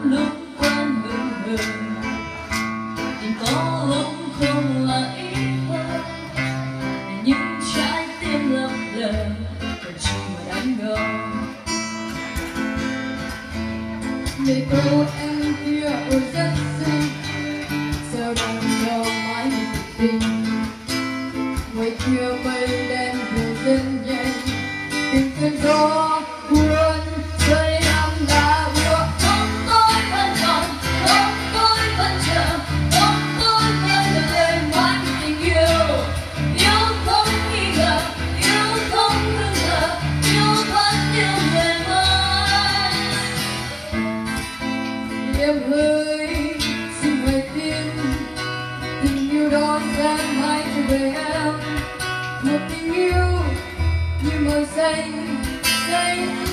lúc quên bình thường, tình có lúc không là ít hơn, nhưng trái tim lấp lờ còn chỉ mà đánh gồng. Người cô em kia ôi rất xinh, sao đang cho mãi tình ngoài kia mây đen về rất nhanh, từng cơn gió cuốn rơi em đã buộc. Không tôi vẫn còn, không tôi vẫn chờ, không tôi vẫn đợi mãi tình yêu. Yêu không nghi ngờ, yêu không ngưng ngờ, yêu vẫn yêu người mãi. Em ơi xin hãy tin, tình yêu đó sẽ mãi thuộc về em, một tình yêu như màu xanh xanh.